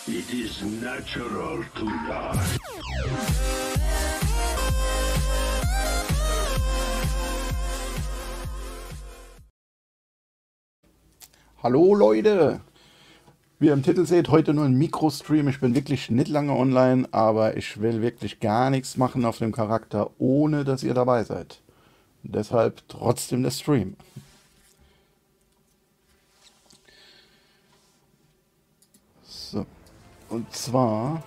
It is natural to die. Hallo Leute! Wie ihr im Titel seht, heute nur ein Mikrostream. Ich bin wirklich nicht lange online, aber ich will wirklich gar nichts machen auf dem Charakter, ohne dass ihr dabei seid. Und deshalb trotzdem der Stream. So, und zwar...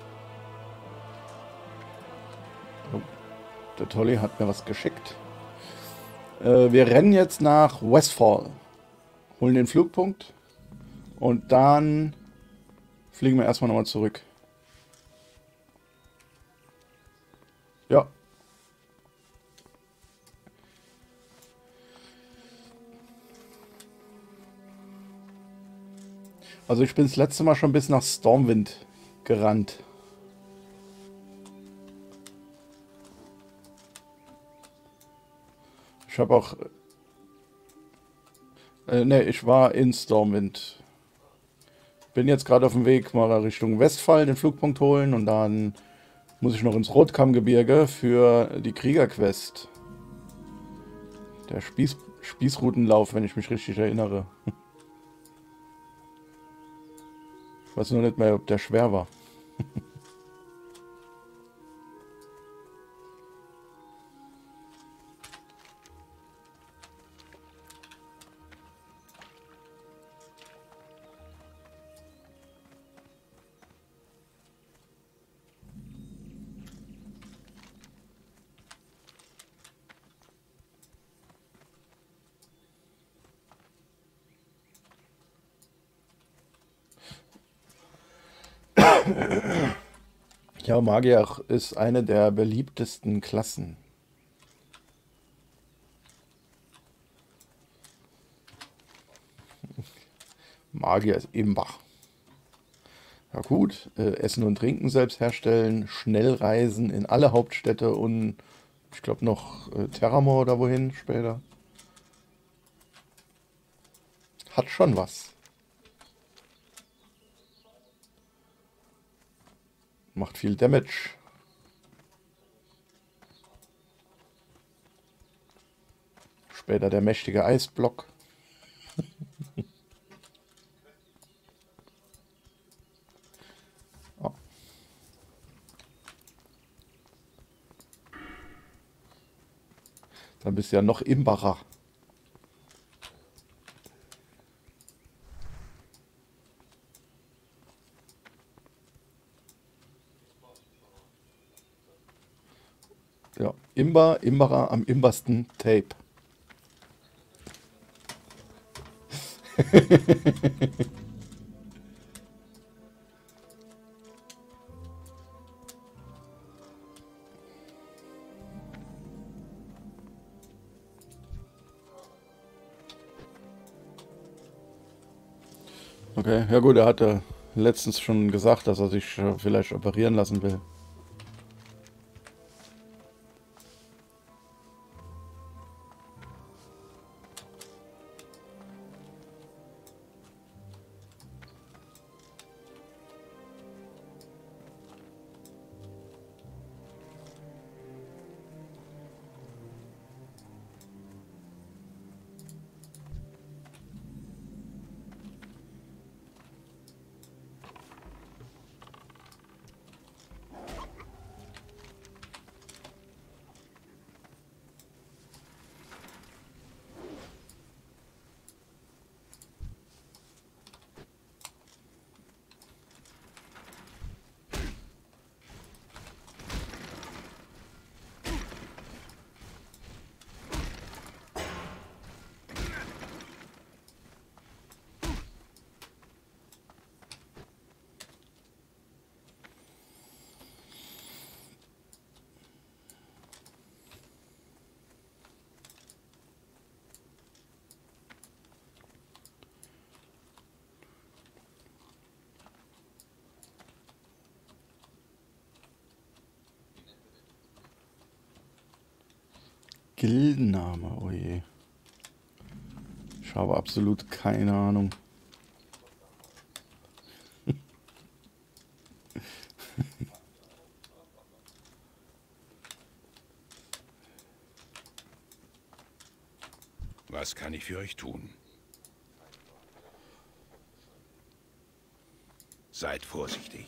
Oh, der Tolly hat mir was geschickt. Wir rennen jetzt nach Westfall, holen den Flugpunkt und dann fliegen wir erstmal nochmal zurück. Ja. Also ich bin das letzte Mal schon bis nach Stormwind gerannt. Ich habe auch... ne, ich war in Stormwind. Bin jetzt gerade auf dem Weg mal Richtung Westfall, den Flugpunkt holen und dann muss ich noch ins Rotkammgebirge für die Kriegerquest. Der Spießrutenlauf, wenn ich mich richtig erinnere. Ich weiß nur nicht mehr, ob der schwer war. Ja, Magier ist eine der beliebtesten Klassen. Magier ist Imbach. Ja gut, Essen und Trinken selbst herstellen, schnell reisen in alle Hauptstädte und ich glaube noch Terramor oder wohin später. Hat schon was. Macht viel Damage. Später der mächtige Eisblock. Oh. Dann bist du ja noch Imbacher. Ja, Imbacher am imbersten Tape. Okay, ja gut, er hatte letztens schon gesagt, dass er sich vielleicht operieren lassen will. Gildenname, oh je. Ich habe absolut keine Ahnung. Was kann ich für euch tun? Seid vorsichtig.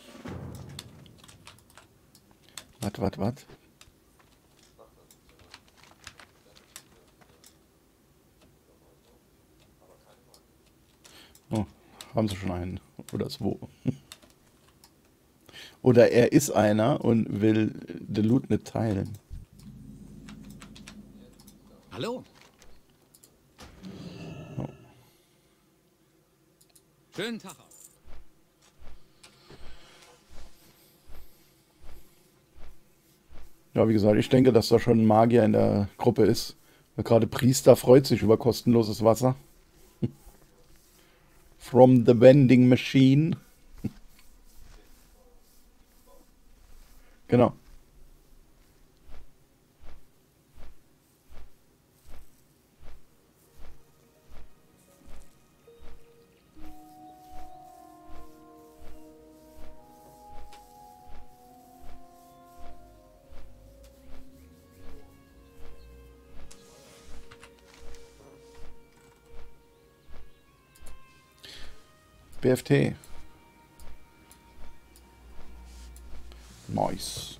Was? Oh, haben sie schon einen. Oder zwei. Oder er ist einer und will den Loot nicht teilen. Hallo. Schönen Tag auch. Ja, wie gesagt, ich denke, dass da schon ein Magier in der Gruppe ist. Weil gerade Priester freut sich über kostenloses Wasser. From the vending machine. Genau. BFT. Nice.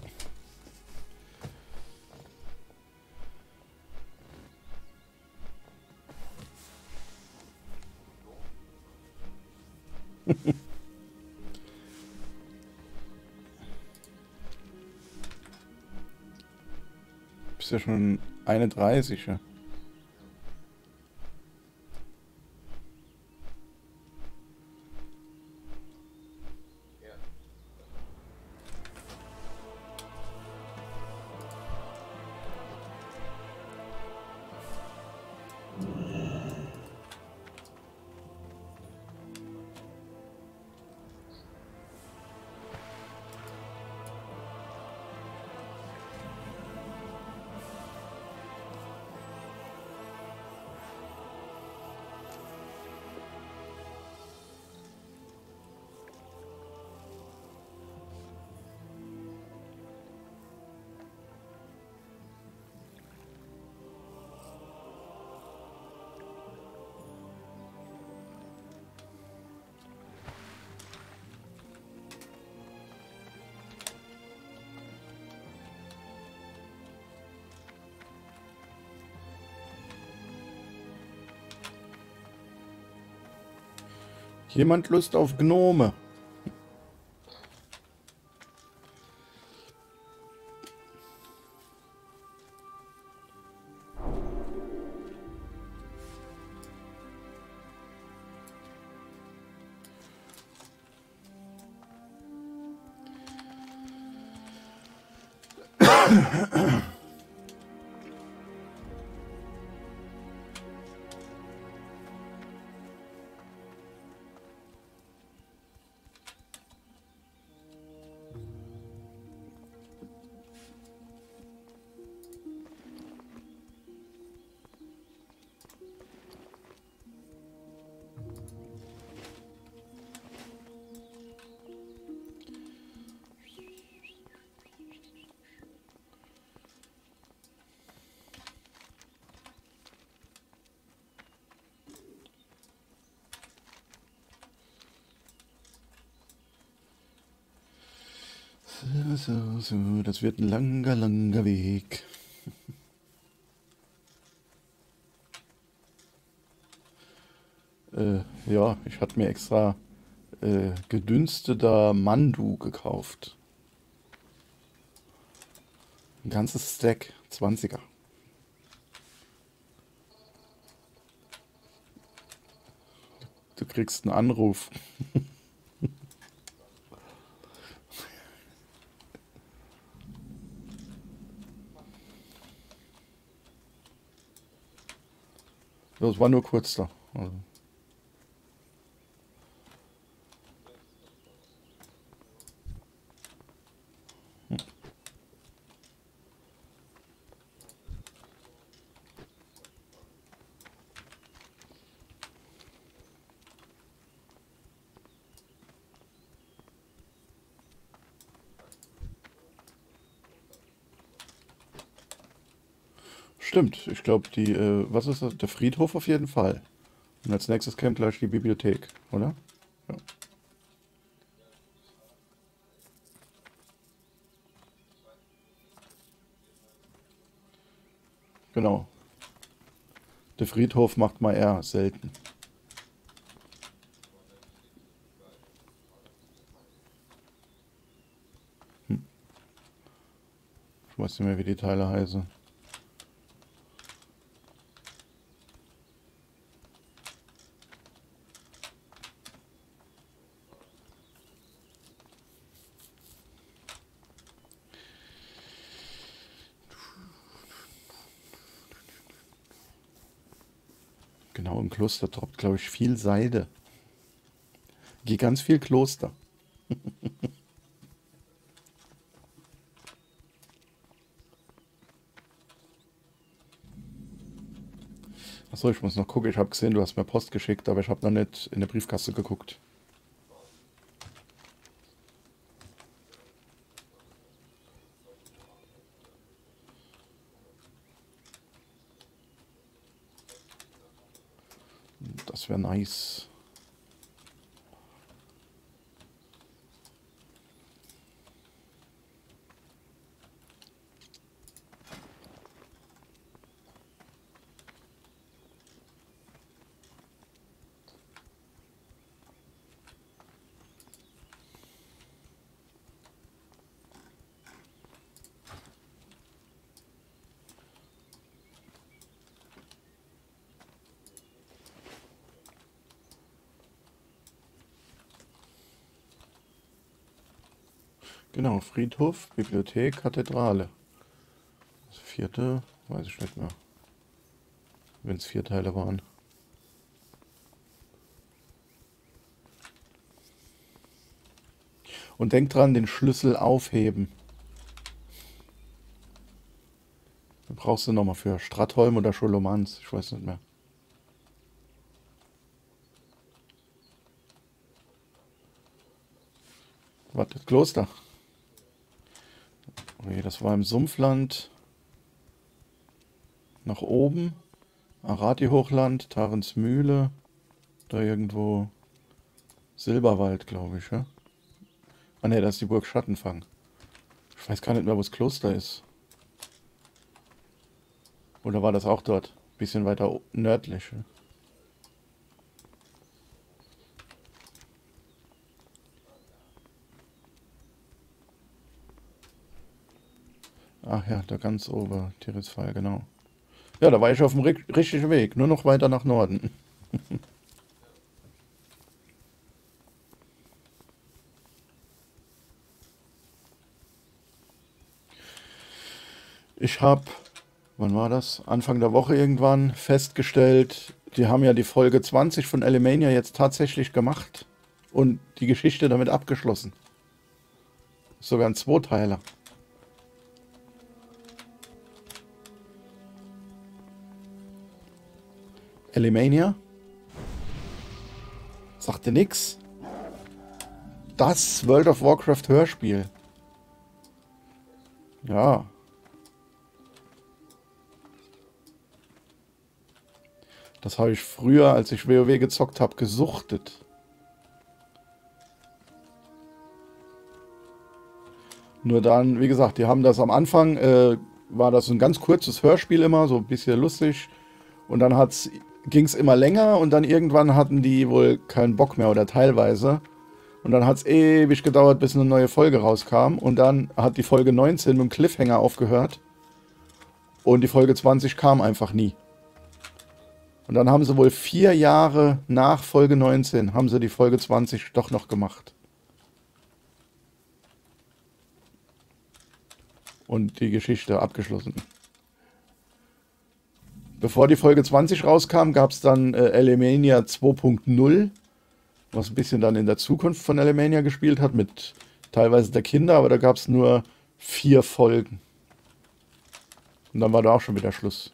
Bist ja schon 31, ja. Jemand Lust auf Gnome? So, das wird ein langer Weg. Ja, ich hatte mir extra gedünsteter Mandu gekauft. Ein ganzes Stack, 20er. Du kriegst einen Anruf. Das war nur kurz da. Also. Stimmt, ich glaube, die, was ist das? Der Friedhof auf jeden Fall. Und als nächstes käme gleich die Bibliothek, oder? Ja. Genau. Der Friedhof macht man eher selten. Ich weiß nicht mehr, wie die Teile heißen. Genau, im Kloster droppt, glaube ich, viel Seide. Geht ganz viel Kloster. Achso, ich muss noch gucken. Ich habe gesehen, du hast mir Post geschickt, aber ich habe noch nicht in der Briefkaste geguckt. Das wäre nice. Genau, Friedhof, Bibliothek, Kathedrale. Das vierte, weiß ich nicht mehr. Wenn es 4 Teile waren. Und denk dran, den Schlüssel aufheben. Den brauchst du nochmal für Stratholm oder Scholomans. Ich weiß nicht mehr. Warte, das Kloster. Okay, das war im Sumpfland. Nach oben. Arati-Hochland, Tarensmühle. Da irgendwo Silberwald, glaube ich, ja? Ah ne, das ist die Burg Schattenfang. Ich weiß gar nicht mehr, wo das Kloster ist. Oder war das auch dort? Bisschen weiter nördlich. Ja? Ach ja, da ganz ober, Tirisfal, genau. Ja, da war ich auf dem richtigen Weg. Nur noch weiter nach Norden. Ich habe, wann war das? Anfang der Woche irgendwann festgestellt, die haben ja die Folge 20 von Alemania jetzt tatsächlich gemacht und die Geschichte damit abgeschlossen. Sogar ein Zweiteiler. Alemania? Sagte nix. Das World of Warcraft Hörspiel. Ja. Das habe ich früher, als ich WoW gezockt habe, gesuchtet. Nur dann, wie gesagt, die haben das am Anfang, war das ein ganz kurzes Hörspiel immer, so ein bisschen lustig. Und dann ging es immer länger und dann irgendwann hatten die wohl keinen Bock mehr oder teilweise. Und dann hat es ewig gedauert, bis eine neue Folge rauskam. Und dann hat die Folge 19 mit dem Cliffhanger aufgehört. Und die Folge 20 kam einfach nie. Und dann haben sie wohl 4 Jahre nach Folge 19 haben sie die Folge 20 doch noch gemacht. Und die Geschichte abgeschlossen. Bevor die Folge 20 rauskam, gab es dann Alemania 2.0, was ein bisschen dann in der Zukunft von Alemania gespielt hat, mit teilweise der Kinder, aber da gab es nur 4 Folgen. Und dann war da auch schon wieder Schluss.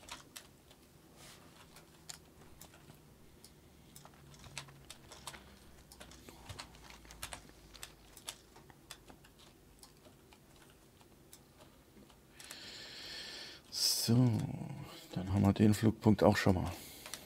So, Dann haben wir den Flugpunkt auch schon mal.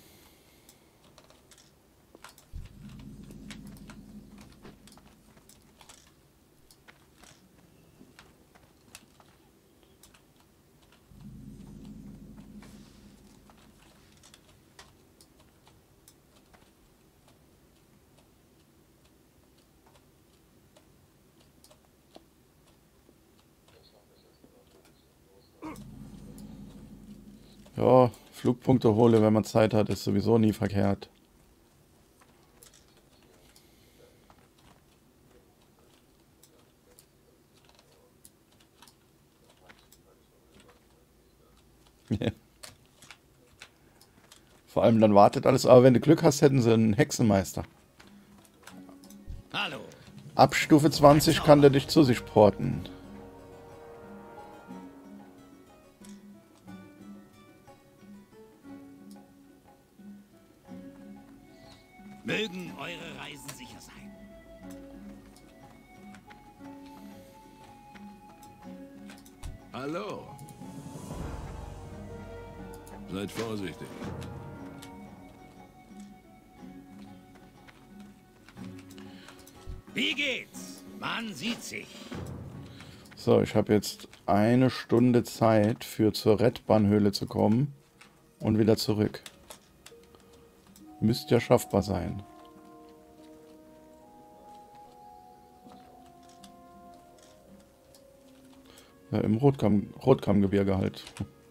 Ja, Flugpunkte hole, wenn man Zeit hat, ist sowieso nie verkehrt. Ja. Vor allem dann wartet alles, aber wenn du Glück hast, hätten sie einen Hexenmeister. Hallo. Ab Stufe 20 kann der dich zu sich porten. Mögen eure Reisen sicher sein. Hallo. Seid vorsichtig. Wie geht's? Man sieht sich. So, ich habe jetzt eine Stunde Zeit für zur Rettbahnhöhle zu kommen und wieder zurück. Müsste ja schaffbar sein. Ja, im Rotkammgebirge halt.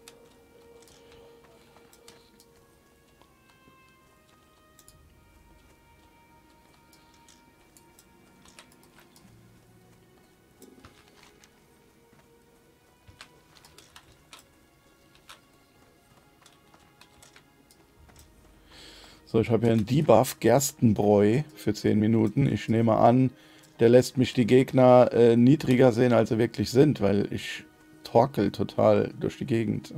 So, ich habe hier einen Debuff Gerstenbräu für 10 Minuten. Ich nehme an, der lässt mich die Gegner niedriger sehen, als sie wirklich sind, weil ich torkel total durch die Gegend.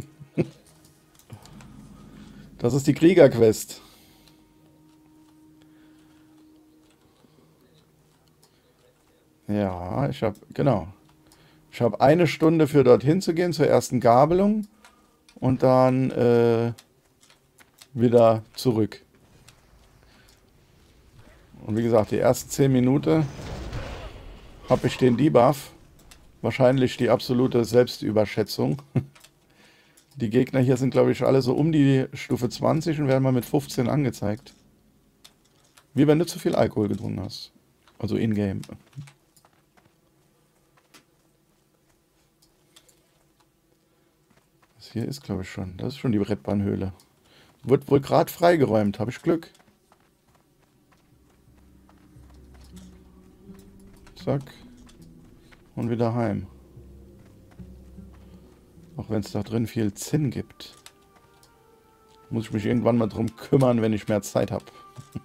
Das ist die Kriegerquest. Ja, genau. Ich habe eine Stunde für dorthin zu gehen, zur ersten Gabelung. Und dann wieder zurück. Und wie gesagt, die ersten 10 Minuten habe ich den Debuff. Wahrscheinlich die absolute Selbstüberschätzung. Die Gegner hier sind, glaube ich, alle so um die Stufe 20 und werden mal mit 15 angezeigt. Wie wenn du zu viel Alkohol getrunken hast. Also in-game. Das hier ist, glaube ich, schon. Das ist schon die Rettbahnhöhle. Wird wohl gerade freigeräumt. Habe ich Glück. Zack. Und wieder heim. Auch wenn es da drin viel Zinn gibt. Muss ich mich irgendwann mal drum kümmern, wenn ich mehr Zeit habe.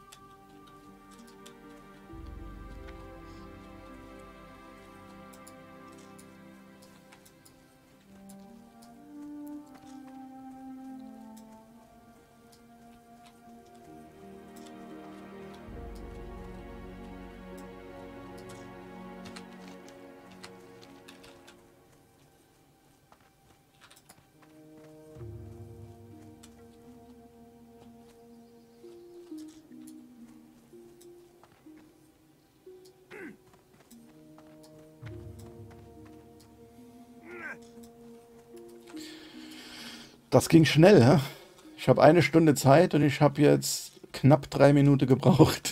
Das ging schnell, hä? Ich habe eine Stunde Zeit und ich habe jetzt knapp 3 Minuten gebraucht.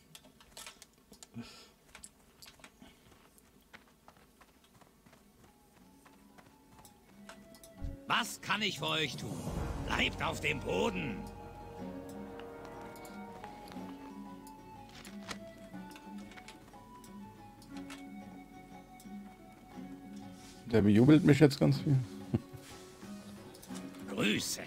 Was kann ich für euch tun? Bleibt auf dem Boden. Der bejubelt mich jetzt ganz viel. Grüße.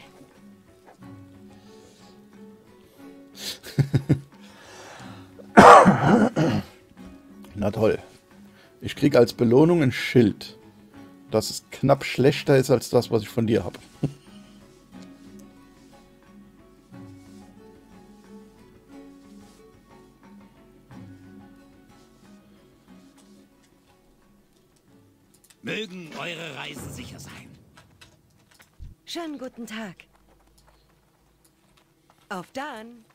Na toll. Ich krieg als Belohnung ein Schild. Das ist knapp schlechter ist als das, was ich von dir habe. Mögen eure Reisen sicher sein. Schönen guten Tag. Auf dann.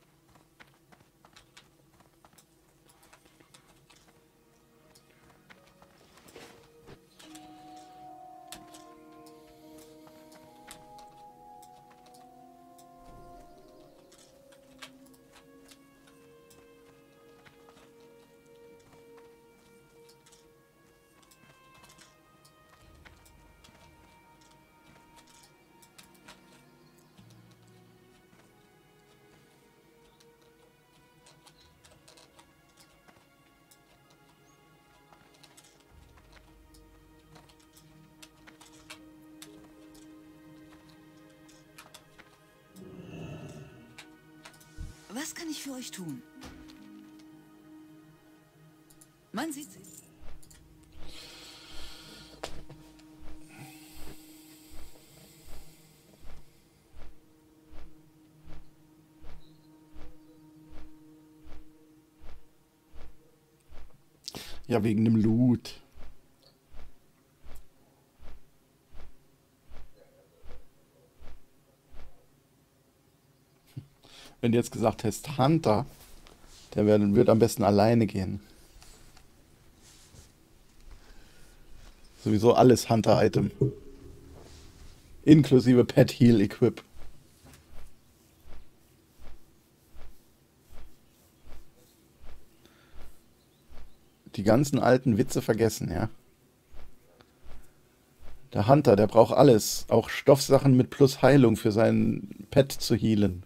Was kann ich für euch tun? Man sieht sich. Ja, wegen dem Loot. Wenn du jetzt gesagt hättest, Hunter, der wird am besten alleine gehen. Sowieso alles Hunter-Item. Inklusive Pet Heal Equip. Die ganzen alten Witze vergessen, ja. Der Hunter, der braucht alles. Auch Stoffsachen mit plus Heilung für sein Pet zu healen.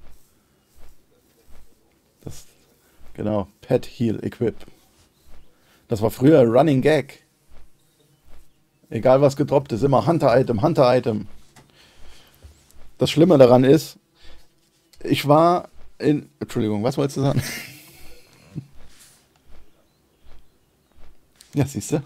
Das, genau, Pet Heal Equip. Das war früher Running Gag. Egal was gedroppt ist, immer Hunter-Item, Hunter-Item. Das Schlimme daran ist, ich war in... Entschuldigung, was wolltest du sagen? Ja, siehst du?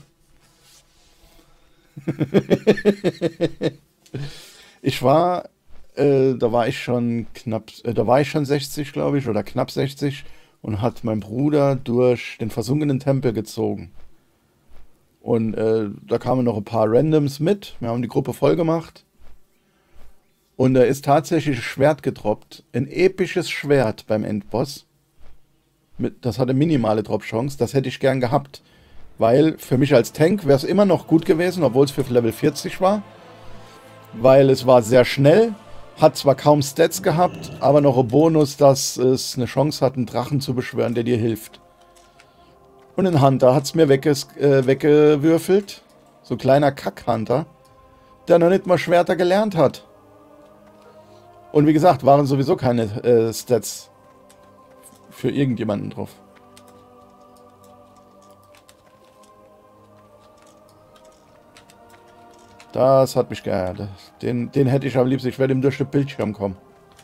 Ich war, da war ich schon knapp, da war ich schon 60, glaube ich, oder knapp 60 und hat mein Bruder durch den versunkenen Tempel gezogen. Und da kamen noch ein paar Randoms mit. Wir haben die Gruppe voll gemacht. Und da ist tatsächlich ein Schwert gedroppt. Ein episches Schwert beim Endboss. Das hatte minimale Drop-Chance. Das hätte ich gern gehabt. Weil für mich als Tank wäre es immer noch gut gewesen, obwohl es für Level 40 war. Weil es war sehr schnell. Hat zwar kaum Stats gehabt, aber noch ein Bonus, dass es eine Chance hat, einen Drachen zu beschwören, der dir hilft. Und ein Hunter hat es mir weggewürfelt. So ein kleiner Kack-Hunter, der noch nicht mal Schwerter gelernt hat. Und wie gesagt, waren sowieso keine Stats für irgendjemanden drauf. Das hat mich geärgert. Den hätte ich am liebsten. Ich werde ihm durch den Bildschirm kommen.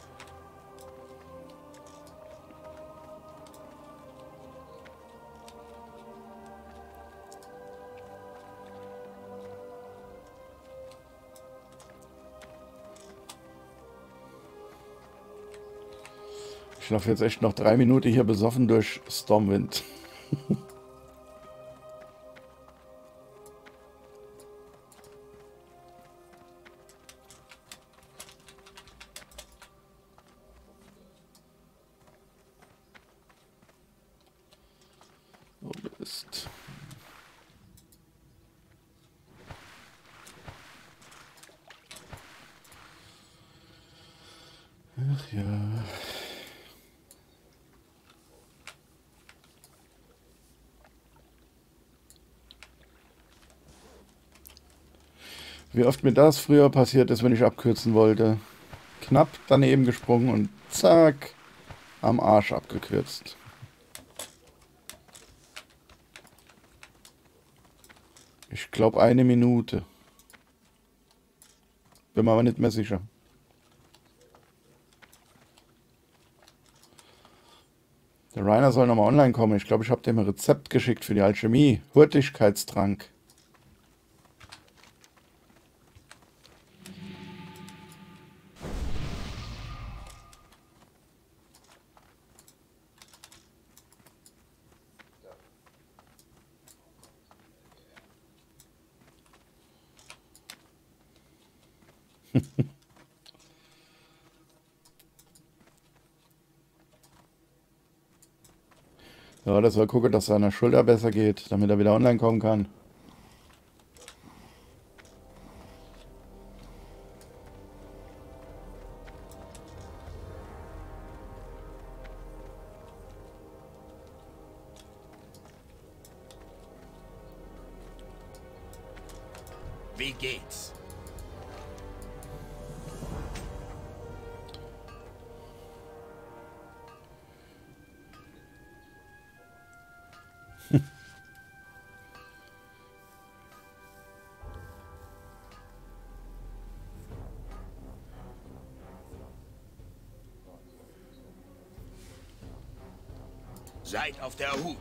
Ich laufe jetzt echt noch 3 Minuten hier besoffen durch Stormwind. Wo bist? Ach ja. Wie oft mir das früher passiert ist, wenn ich abkürzen wollte. Knapp daneben gesprungen und zack, am Arsch abgekürzt. Ich glaube 1 Minute. Bin mir aber nicht mehr sicher. Der Rainer soll nochmal online kommen. Ich glaube, ich habe dem ein Rezept geschickt für die Alchemie. Hurtigkeitstrank. Ja, das soll gucken, dass seiner Schulter besser geht, damit er wieder online kommen kann. Wie geht's? Seid auf der Hut.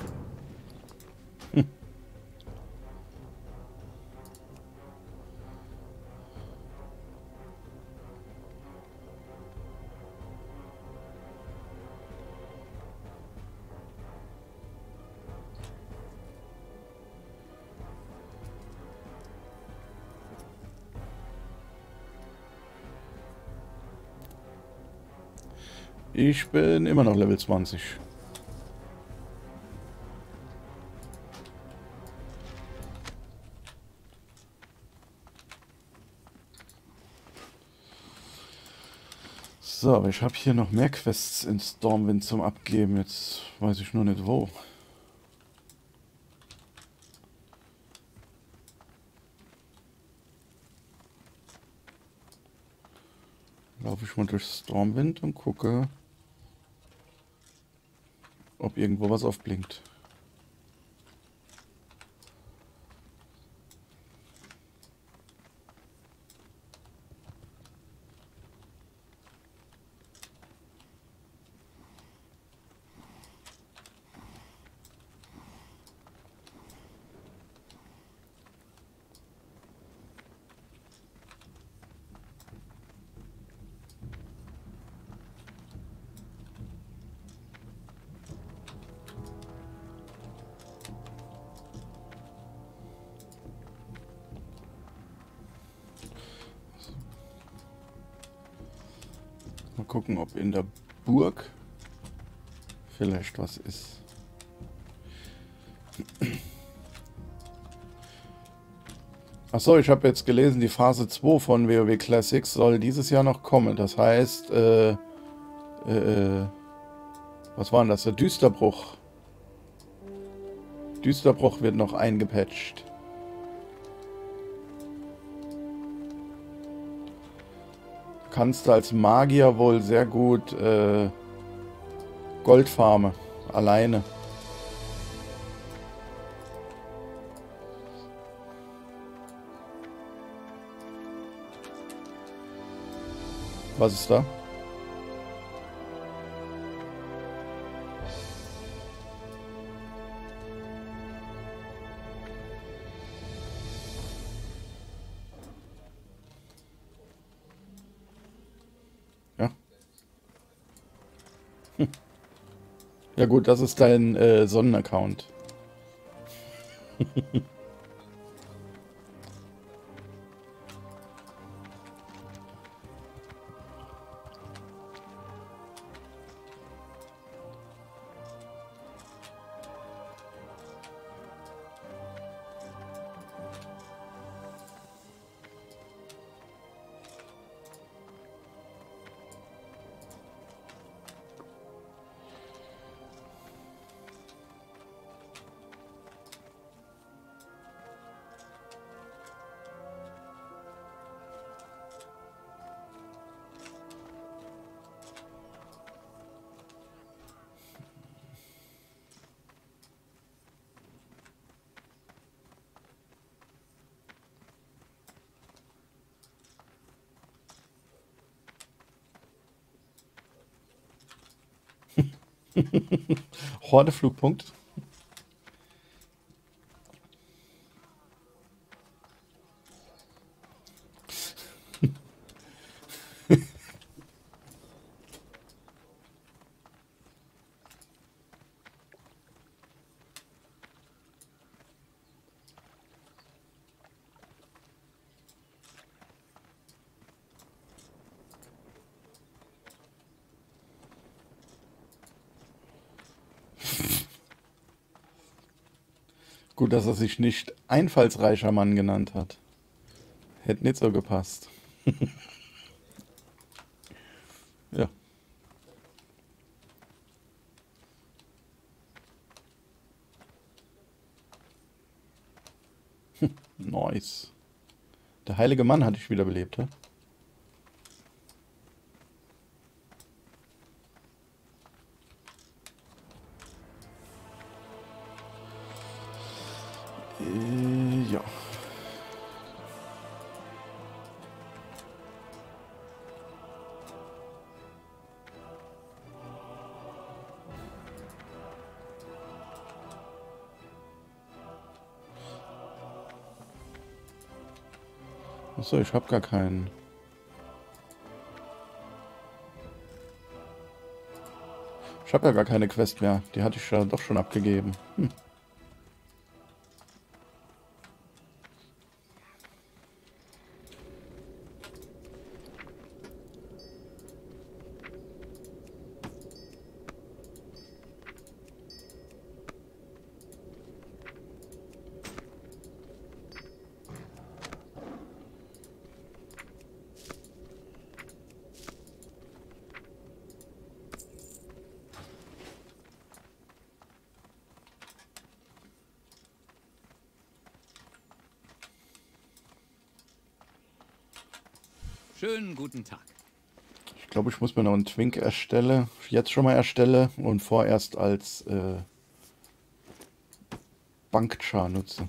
Ich bin immer noch Level 20. So, aber ich habe hier noch mehr Quests in Stormwind zum Abgeben. Jetzt weiß ich nur nicht wo. Laufe ich mal durch Stormwind und gucke, ob irgendwo was aufblinkt. Mal gucken, ob in der Burg vielleicht was ist. Achso, ich habe jetzt gelesen, die Phase 2 von WoW Classics soll dieses Jahr noch kommen. Das heißt, was war denn das? Der Düsterbruch. Düsterbruch wird noch eingepatcht. Kannst du als Magier wohl sehr gut Gold farmen. Alleine. Was ist da? Ja. Ja gut, das ist dein Sonnenaccount. Horde-Flugpunkt. Gut, dass er sich nicht einfallsreicher Mann genannt hat. Hätte nicht so gepasst. Ja. Nice. Der heilige Mann hatte ich wiederbelebt, hä? Ja. Achso, ich habe gar keinen. Ich habe ja gar keine Quest mehr. Die hatte ich ja doch schon abgegeben. Hm. Schönen guten Tag. Ich glaube, ich muss mir noch einen Twink erstellen. Jetzt schon mal erstelle und vorerst als Bankchar nutze.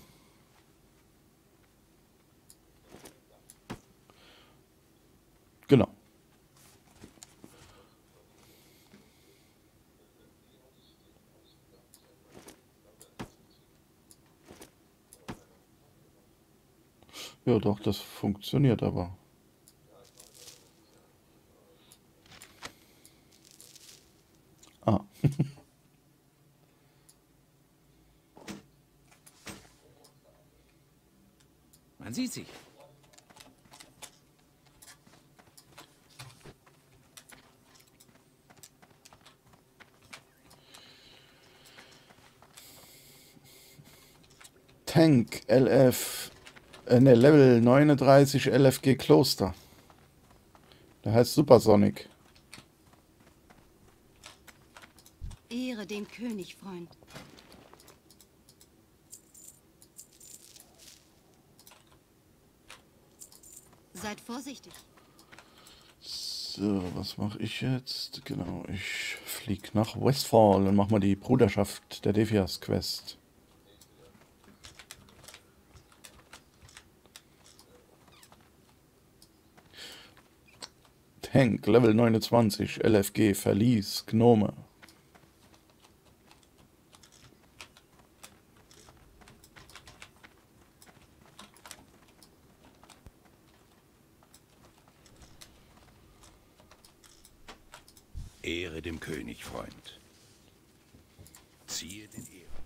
Genau. Ja, doch, das funktioniert aber. Ah, Man sieht sich. Tank LF, ne, Level 39 LFG Kloster. Der heißt Supersonic. Ehre dem König, Freund. Seid vorsichtig. So, was mache ich jetzt? Genau, ich fliege nach Westfall und mache mal die Bruderschaft der Defias Quest. Tank, Level 29, LFG, Verlies, Gnome. Ehre dem König, Freund. Ziehe den Ehrenfreund.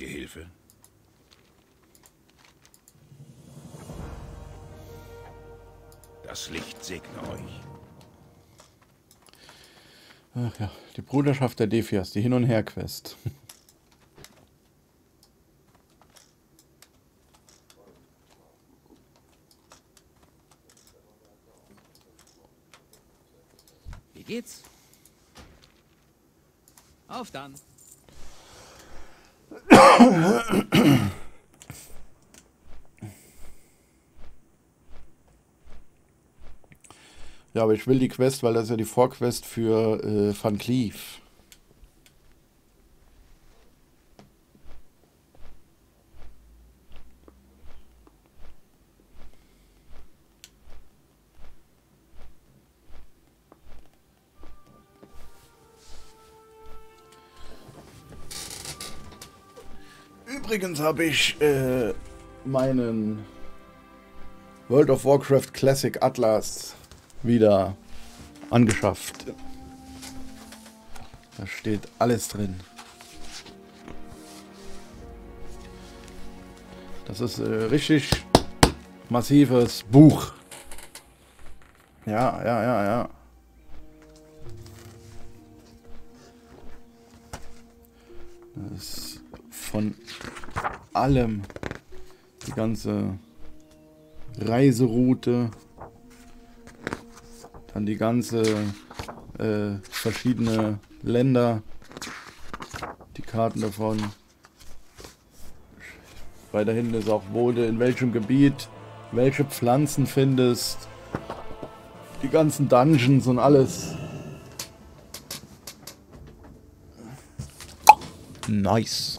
Gehilfe? Das Licht segne euch. Ach ja, die Bruderschaft der Defias, die Hin- und Her-Quest. Wie geht's? Auf dann. Ja, aber ich will die Quest, weil das ist ja die Vorquest für Van Cleef. Übrigens habe ich meinen World of Warcraft Classic Atlas wieder angeschafft. Da steht alles drin. Das ist richtig massives Buch. Ja. Das ist von allem, die ganze Reiseroute, dann die ganze verschiedene Länder, die Karten davon. Weiter hinten ist auch, wo du in welchem Gebiet welche Pflanzen findest, die ganzen Dungeons und alles. Nice.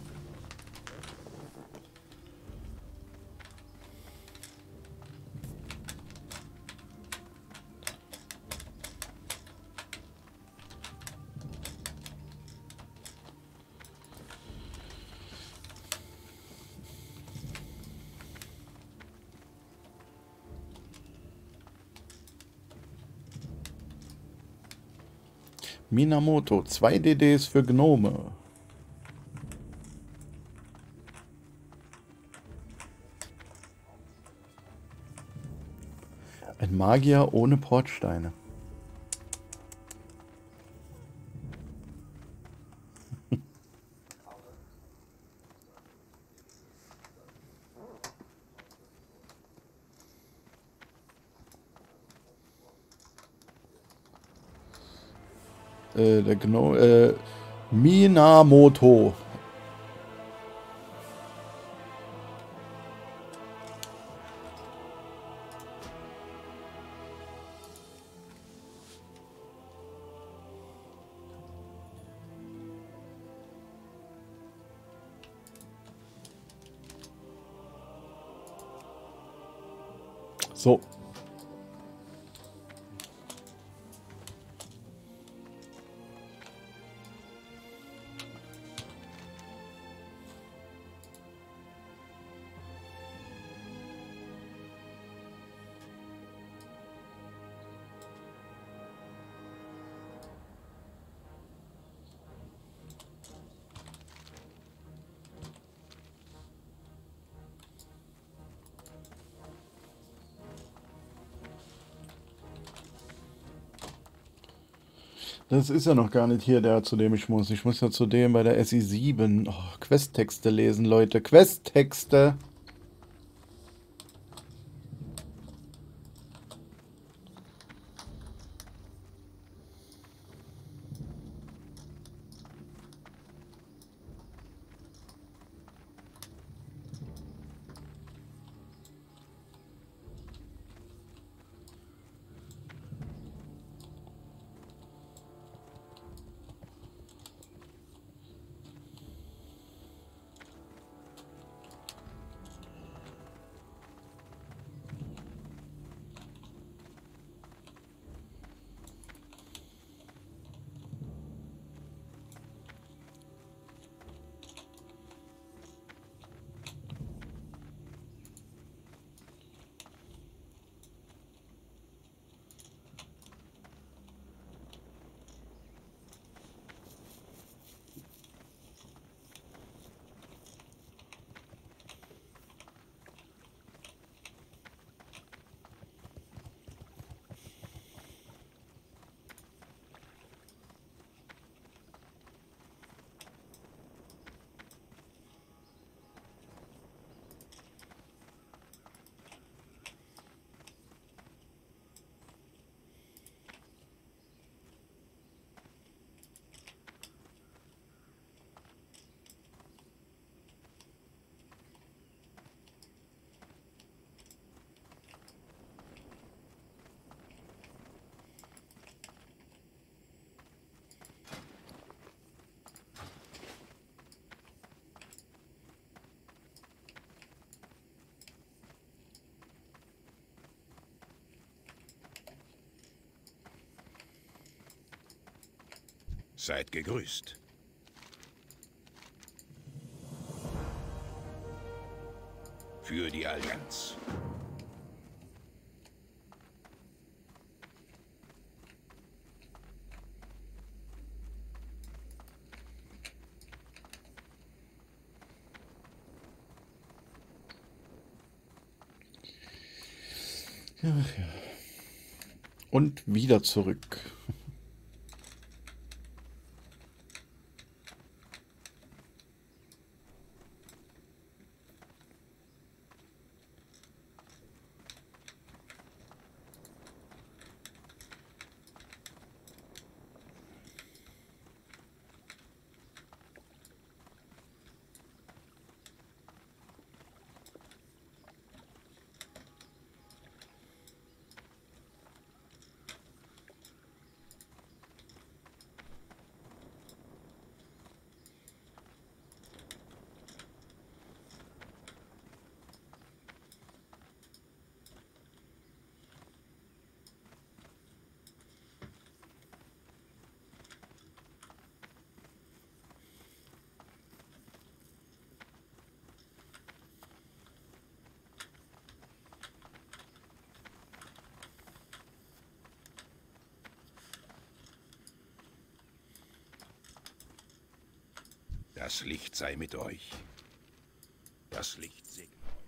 Minamoto, 2 DDs für Gnome. Ein Magier ohne Portsteine. Der Gnome, Minamoto. So. Das ist ja noch gar nicht hier der, zu dem ich muss. Ich muss ja zu dem bei der SI7. Oh, Questtexte lesen, Leute. Questtexte. Seid gegrüßt. Für die Allianz. Ach ja. Und wieder zurück. Das Licht sei mit euch. Das Licht segne euch.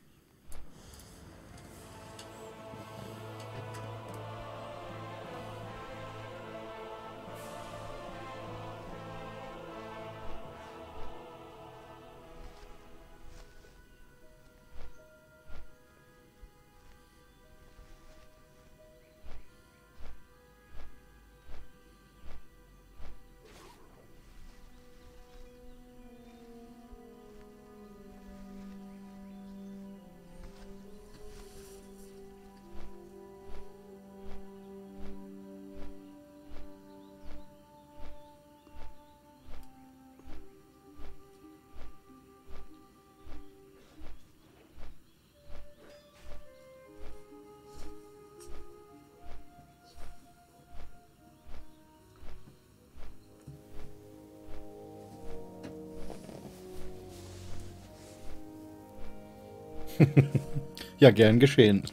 Ja, gern geschehen.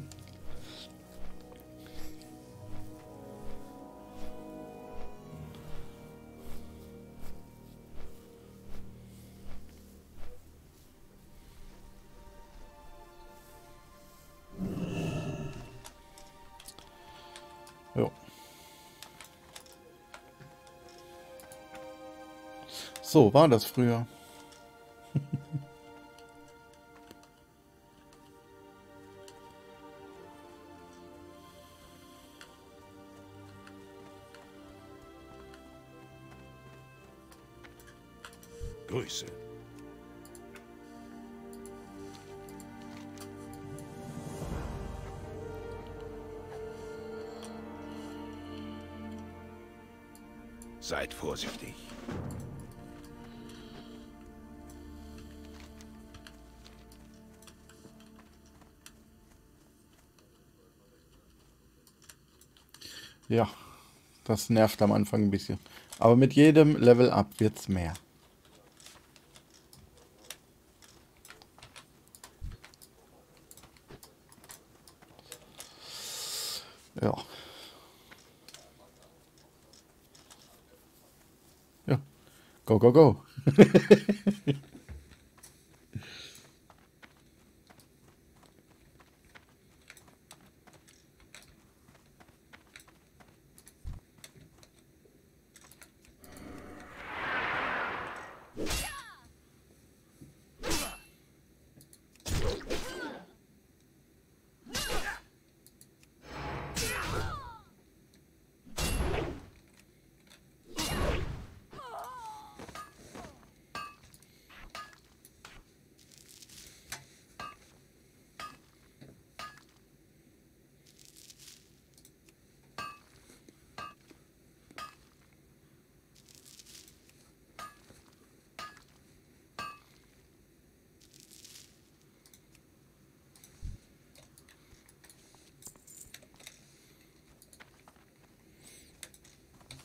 Jo. So war das früher. Grüße. Seid vorsichtig. Ja, das nervt am Anfang ein bisschen. Aber mit jedem Level Up wird's mehr. Ja. Ja. Go, go, go.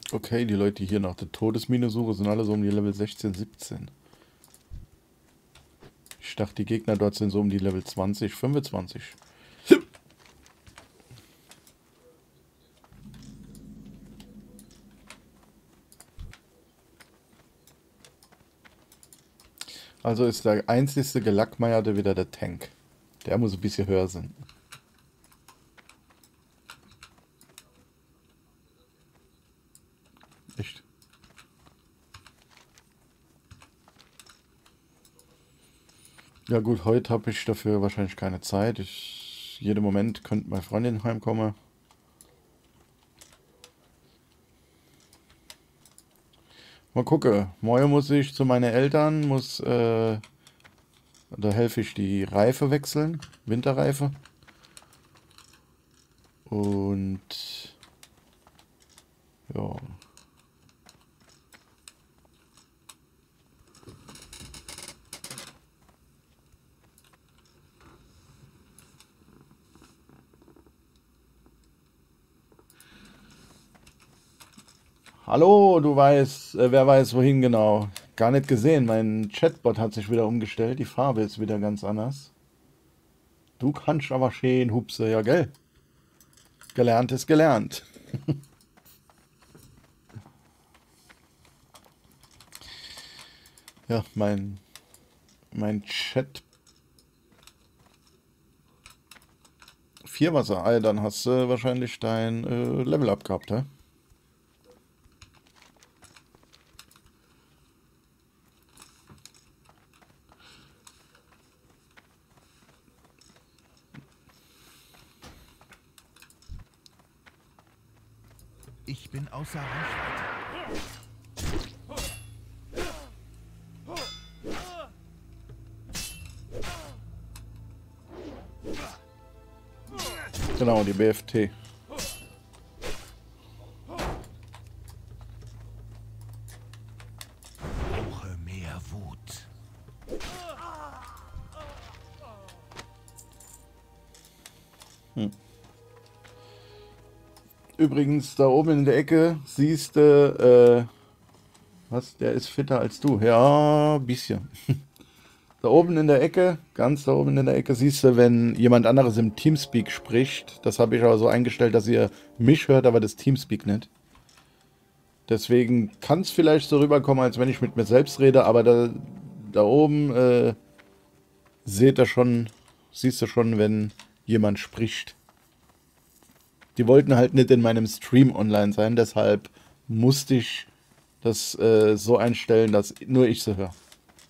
Okay, die Leute, die hier nach der Todesmine suchen, sind alle so um die Level 16, 17. Ich dachte, die Gegner dort sind so um die Level 20, 25. Also ist der einzigste Gelackmeierte wieder der Tank. Der muss ein bisschen höher sein. Echt? Ja gut, heute habe ich dafür wahrscheinlich keine Zeit. Jeden Moment könnte meine Freundin heimkommen. Mal gucken. Morgen muss ich zu meinen Eltern, da helfe ich die Reife wechseln, Winterreife. Und ja. Hallo, du weißt, wer weiß wohin genau. Gar nicht gesehen, mein Chatbot hat sich wieder umgestellt, die Farbe ist wieder ganz anders. Du kannst aber schön hupse, ja gell? Gelernt ist gelernt. Ja, mein Chat. Vierwasser, dann hast du wahrscheinlich dein Level up gehabt, hä? Ich bin außer Reichweite. Genau, die BFT. Brauche mehr Wut. Übrigens, da oben in der Ecke siehst du, was, der ist fitter als du. Ja, ein bisschen. Da oben in der Ecke, ganz da oben in der Ecke, siehst du, wenn jemand anderes im Teamspeak spricht. Das habe ich aber so eingestellt, dass ihr mich hört, aber das Teamspeak nicht. Deswegen kann es vielleicht so rüberkommen, als wenn ich mit mir selbst rede, aber da oben siehst du schon, wenn jemand spricht. Die wollten halt nicht in meinem Stream online sein, deshalb musste ich das so einstellen, dass nur ich sie höre.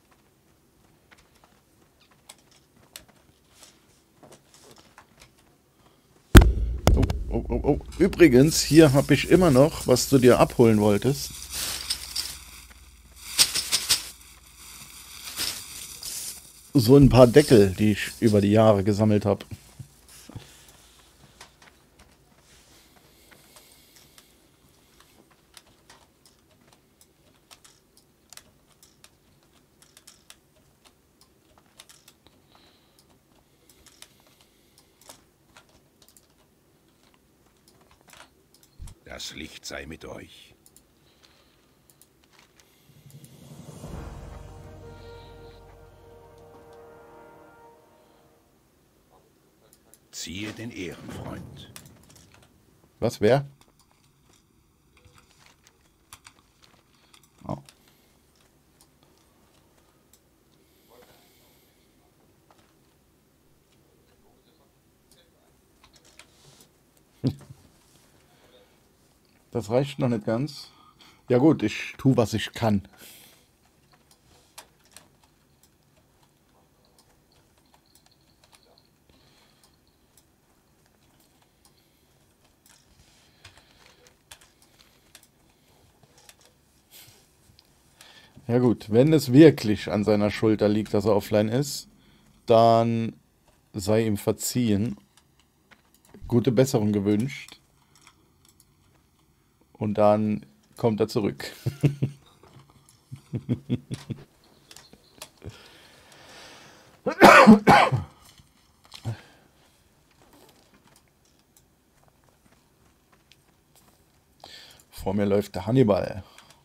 Oh. Übrigens, hier habe ich immer noch, was du dir abholen wolltest. So ein paar Deckel, die ich über die Jahre gesammelt habe. Das Licht sei mit euch. Ziehe den Ehrenfreund. Was, wer? Oh. Das reicht noch nicht ganz. Ja gut, ich tue, was ich kann. Ja gut, wenn es wirklich an seiner Schulter liegt, dass er offline ist, dann sei ihm verziehen. Gute Besserung gewünscht. Und dann kommt er zurück. Vor mir läuft der Hannibal.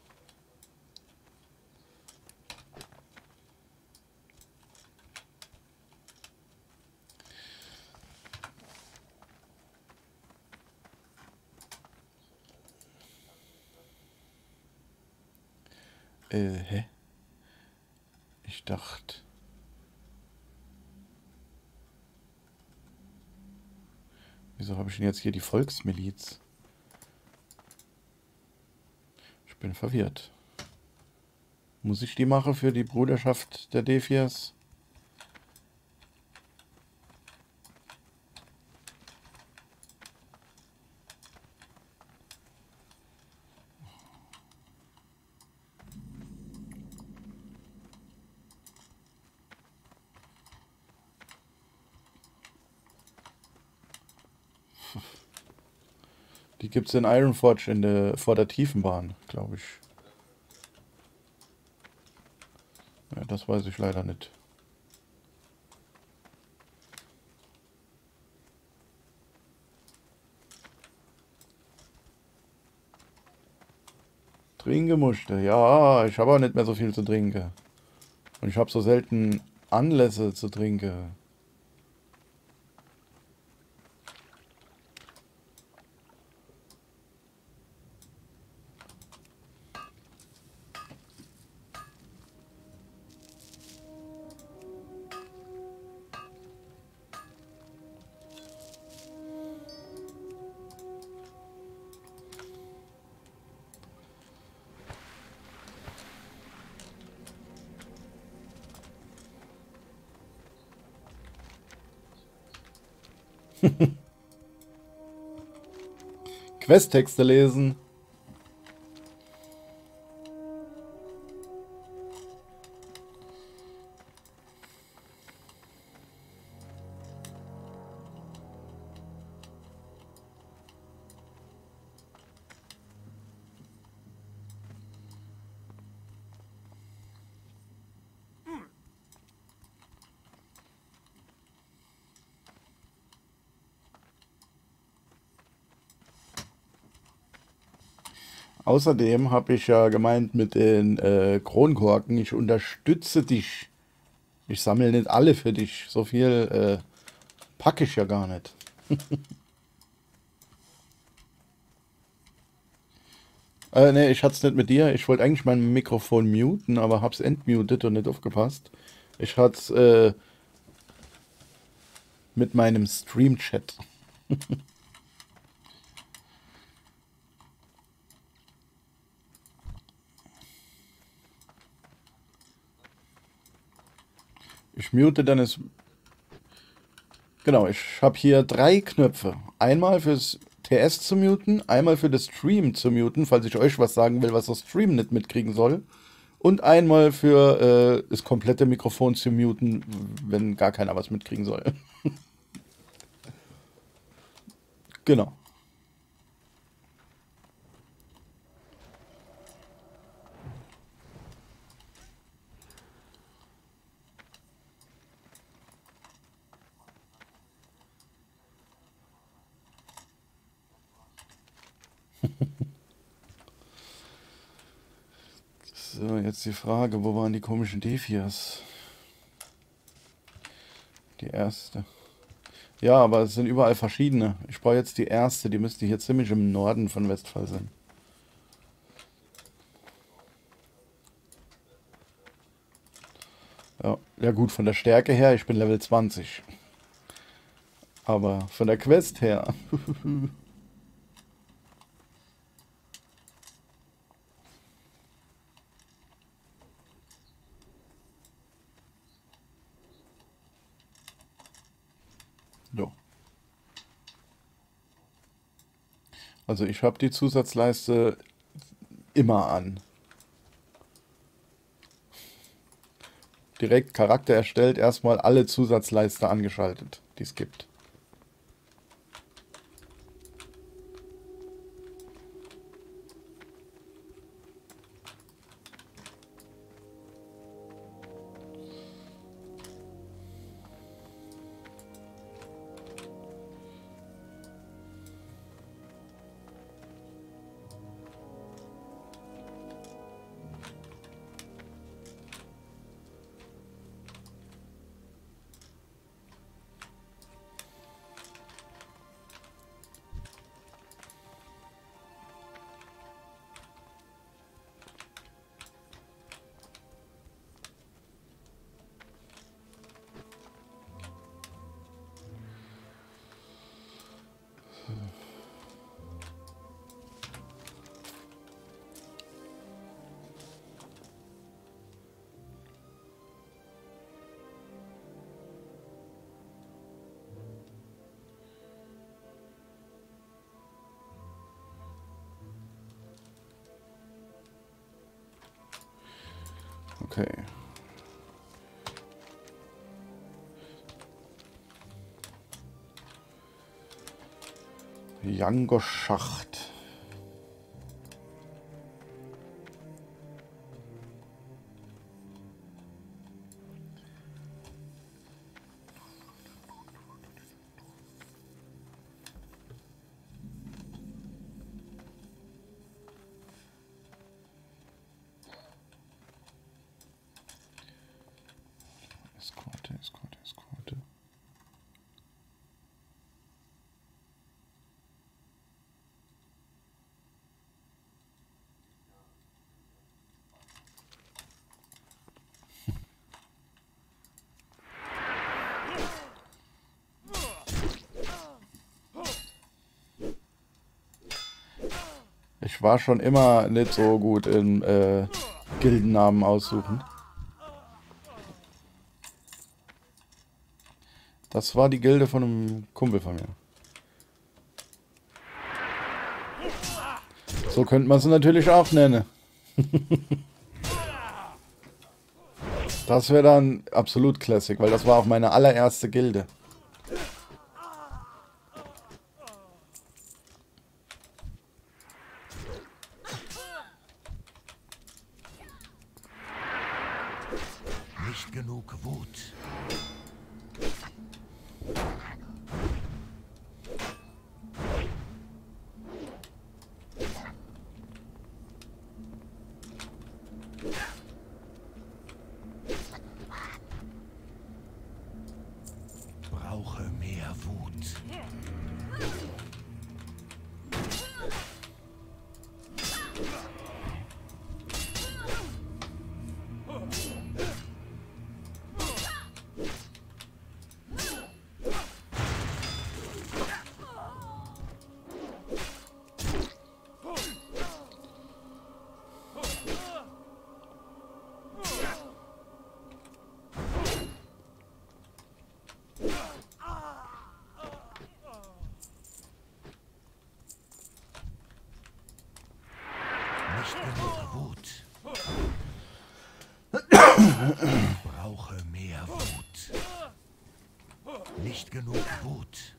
Hä? Ich dachte... Wieso habe ich denn jetzt hier die Volksmiliz? Ich bin verwirrt. Muss ich die machen für die Bruderschaft der Defias? Die gibt es in Ironforge vor der Tiefenbahn, glaube ich. Ja, das weiß ich leider nicht. Trinken musste. Ja, ich habe auch nicht mehr so viel zu trinken. Und ich habe so selten Anlässe zu trinken. Questtexte lesen. Außerdem habe ich ja gemeint mit den Kronkorken, ich unterstütze dich. Ich sammle nicht alle für dich. So viel packe ich ja gar nicht. Nee, ich hatte es nicht mit dir. Ich wollte eigentlich mein Mikrofon muten, aber hab's entmutet und nicht aufgepasst. Ich hatte es mit meinem Stream-Chat. Ich mute dann es. Genau, ich habe hier 3 Knöpfe. Einmal fürs TS zu muten, einmal für das Stream zu muten, falls ich euch was sagen will, was das Stream nicht mitkriegen soll. Und einmal für das komplette Mikrofon zu muten, wenn gar keiner was mitkriegen soll. Genau. So, jetzt die Frage, wo waren die komischen Defias? Die erste. Ja, aber es sind überall verschiedene. Ich brauche jetzt die erste, die müsste hier ziemlich im Norden von Westphal sein. Ja, ja gut, von der Stärke her, ich bin Level 20. Aber von der Quest her. Jo. Also ich habe die Zusatzleiste immer an. Direkt Charakter erstellt, erstmal alle Zusatzleiste angeschaltet, die es gibt. Okay. Jango-Schacht. Eskorte. Ich war schon immer nicht so gut im Gildennamen aussuchen. Das war die Gilde von einem Kumpel von mir. So könnte man sie natürlich auch nennen. Das wäre dann absolut Classic, weil das war auch meine allererste Gilde. Nicht genug Wut. Brauche mehr Wut. Nicht genug Wut. Brauche mehr Wut. Nicht genug Wut.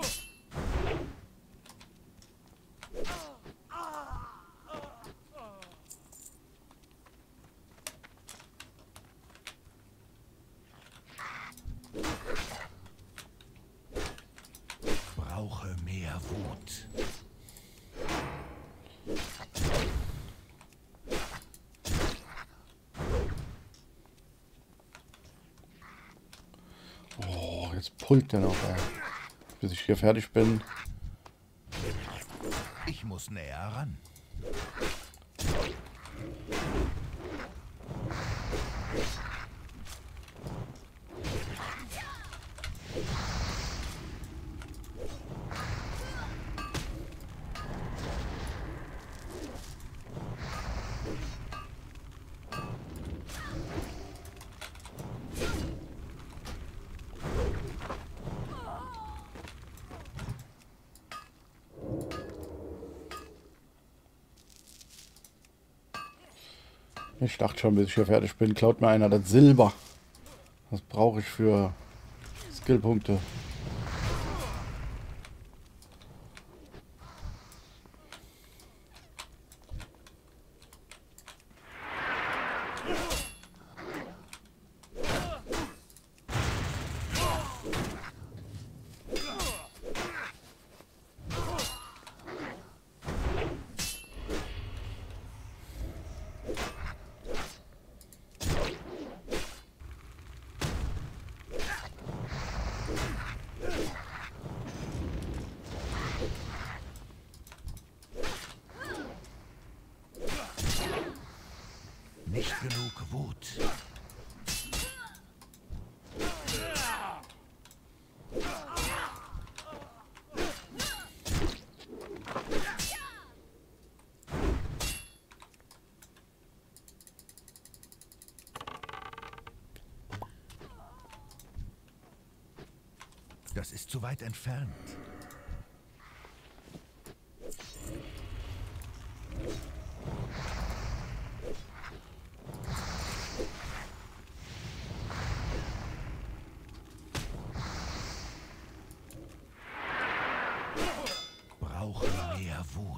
Brauche mehr Wut. Oh, jetzt pullt der noch, ey. Bis ich hier fertig bin. Ich muss näher ran. Ich dachte schon, bis ich hier fertig bin, klaut mir einer das Silber. Das brauche ich für Skillpunkte. Nicht genug Wut. Das ist zu weit entfernt. Wut.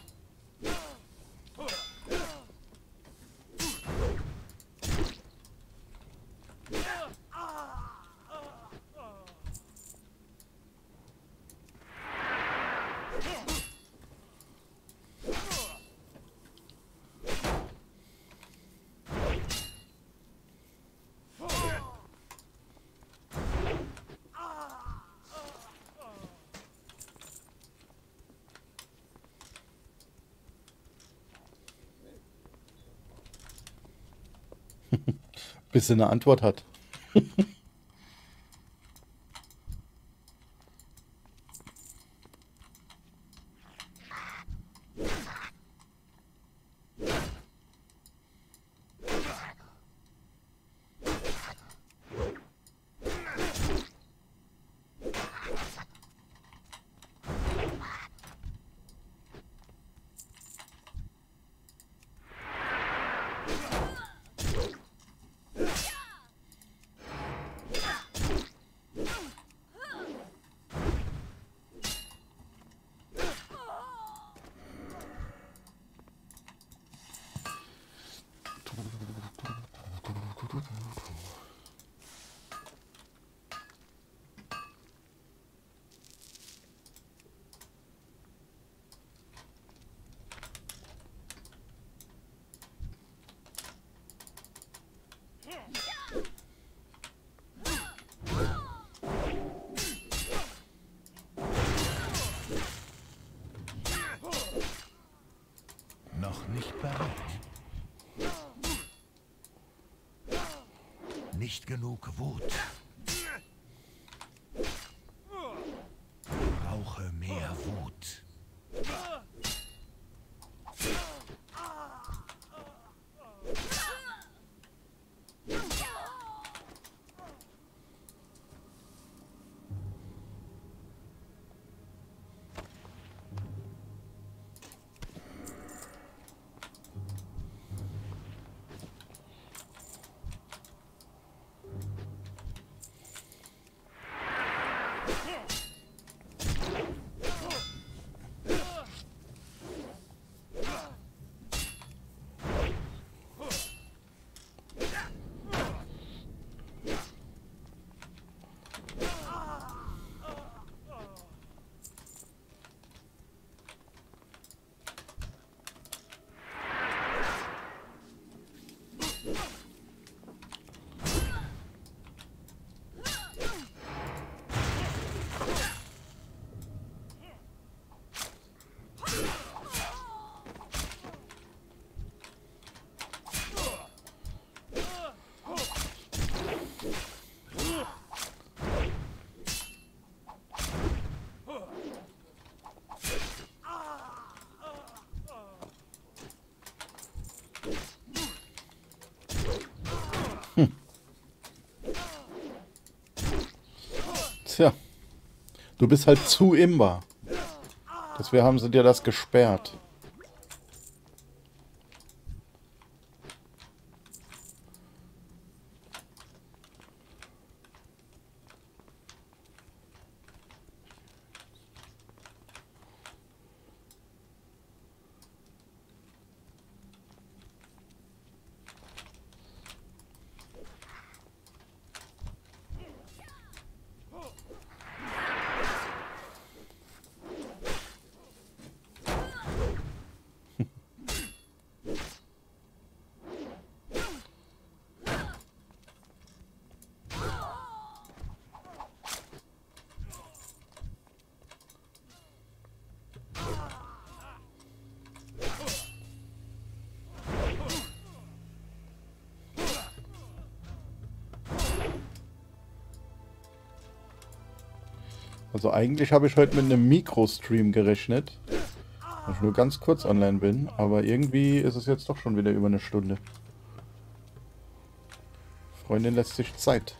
Bis sie eine Antwort hat. Noch nicht bereit. Nicht genug Wut. Brauche mehr Wut. Tja, du bist halt zu imbar. Deswegen haben sie dir das gesperrt. Also eigentlich habe ich heute mit einem Mikrostream gerechnet, weil ich nur ganz kurz online bin, aber irgendwie ist es jetzt doch schon wieder über eine Stunde. Freundin lässt sich Zeit.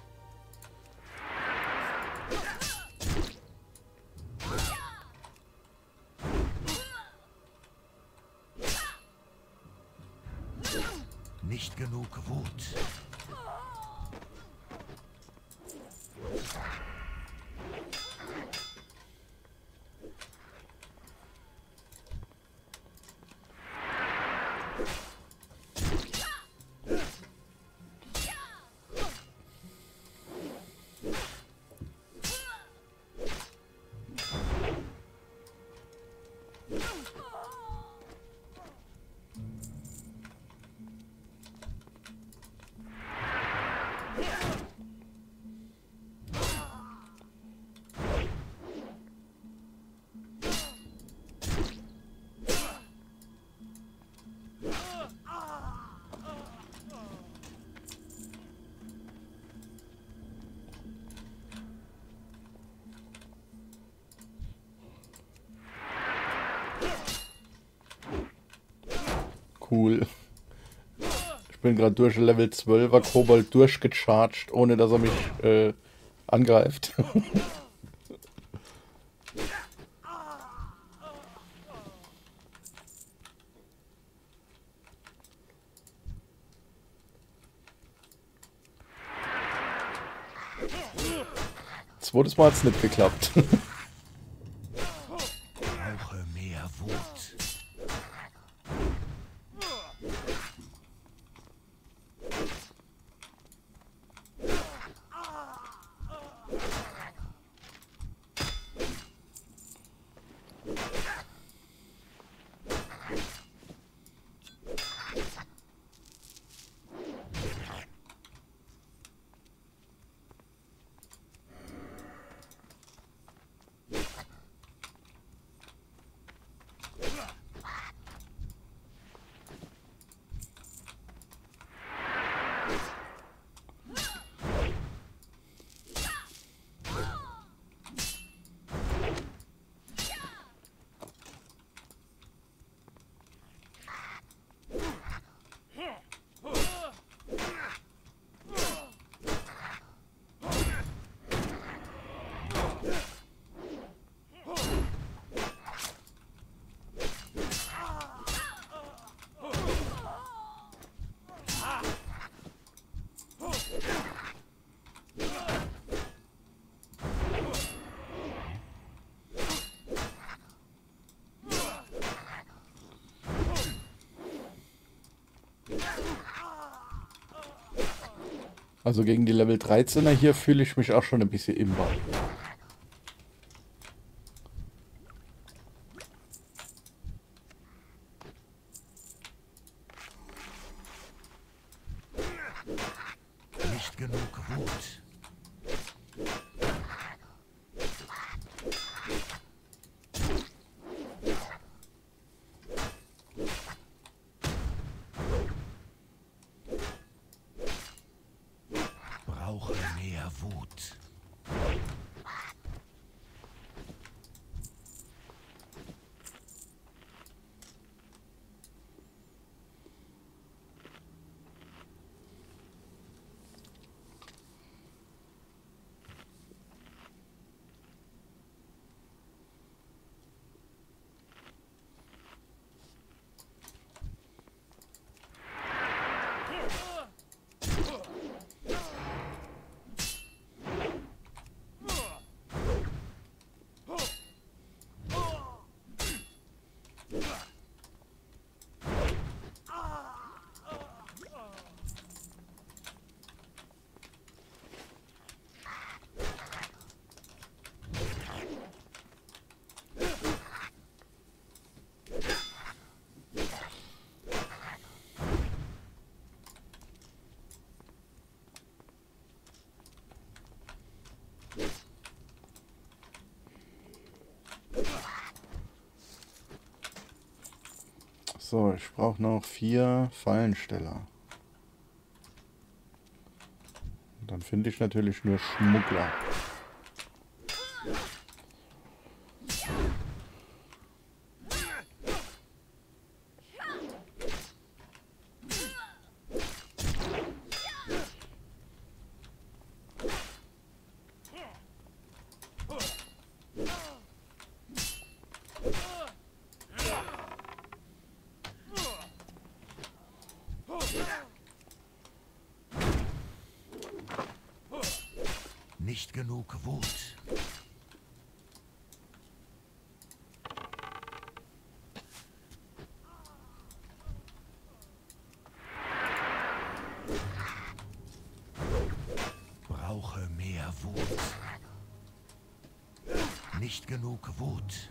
Nicht genug Wut. cool. Ich bin gerade durch Level 12er Kobold durchgecharged, ohne dass er mich angreift. Zweites Mal hat es nicht geklappt. Brauche mehr Wut. Also gegen die Level 13er hier fühle ich mich auch schon ein bisschen imbar. Nicht genug Wut. Brauche mehr Wut. So, ich brauche noch 4 Fallensteller. Und dann finde ich natürlich nur Schmuggler. Nicht genug Wut. Brauche mehr Wut. Nicht genug Wut.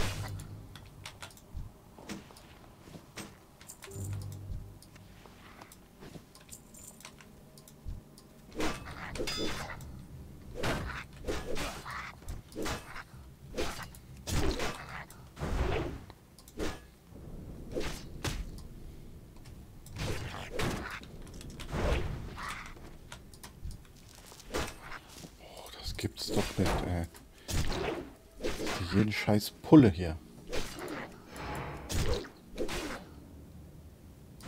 Das gibt's doch nicht, ey. Für jeden scheiß Pulle hier.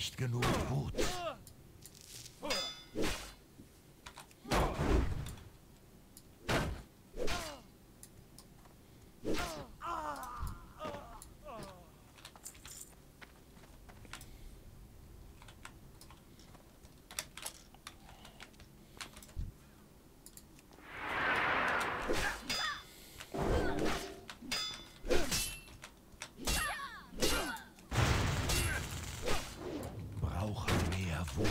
Nicht genug Wut. Brauche mehr Wut.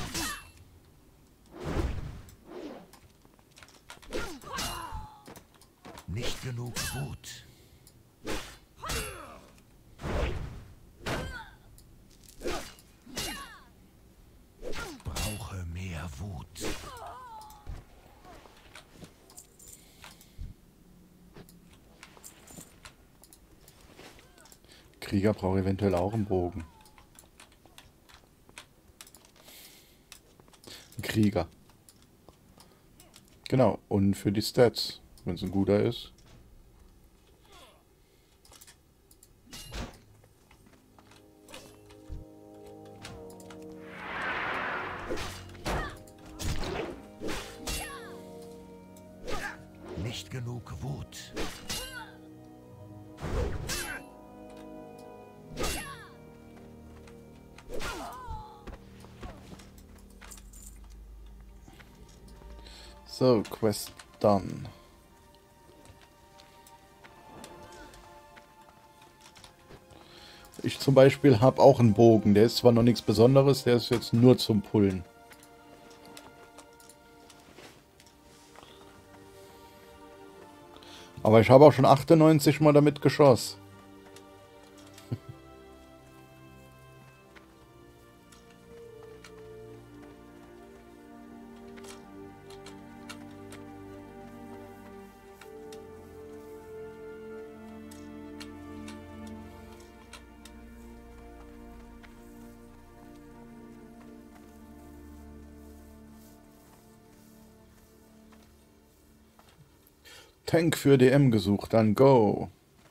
Nicht genug Wut. Brauche mehr Wut. Krieger braucht eventuell auch einen Bogen. Ein Krieger. Genau, und für die Stats, wenn es ein guter ist. Nicht genug Wut. So, Quest done. Ich zum Beispiel habe auch einen Bogen. Der ist zwar noch nichts Besonderes, der ist jetzt nur zum Pullen. Aber ich habe auch schon 98 Mal damit geschossen. Tank für DM gesucht, dann go.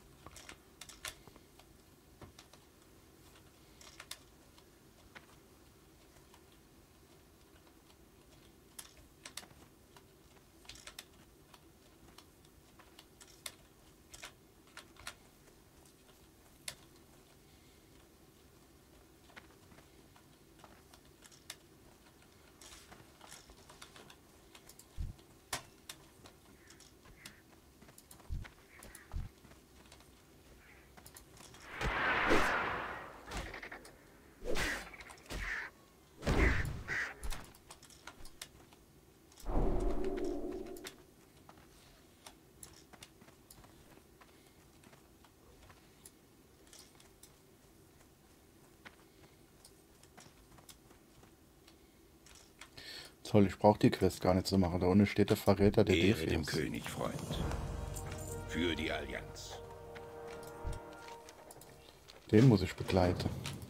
Toll, ich brauche die Quest gar nicht zu machen. Da unten steht der Verräter der Ehre dem Defias. König, Freund. Für die Allianz. Den muss ich begleiten.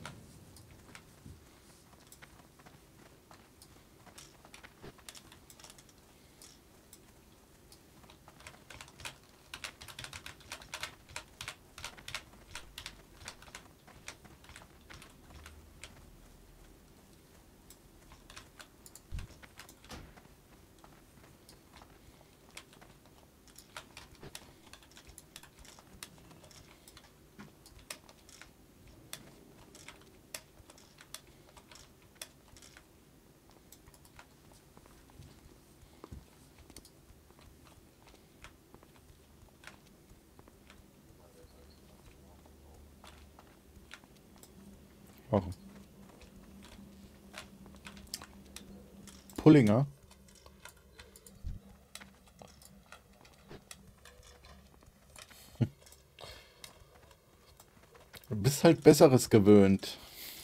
Warum? Pullinger? Du bist halt Besseres gewöhnt.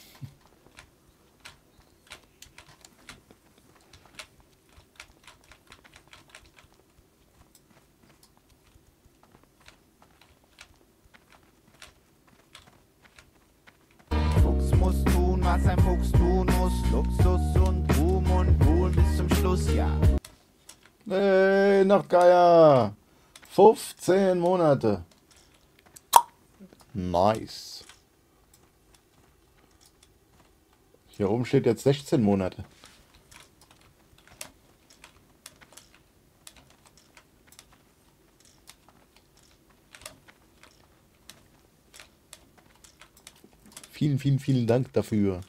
Fuchs muss tun, was ein Fuchs tun muss. Luxus und Ruhm und Ruhen bis zum Schluss, ja. Hey, Nachtgeier! 15 Monate. Nice. Hier oben steht jetzt 16 Monate. Vielen Dank dafür.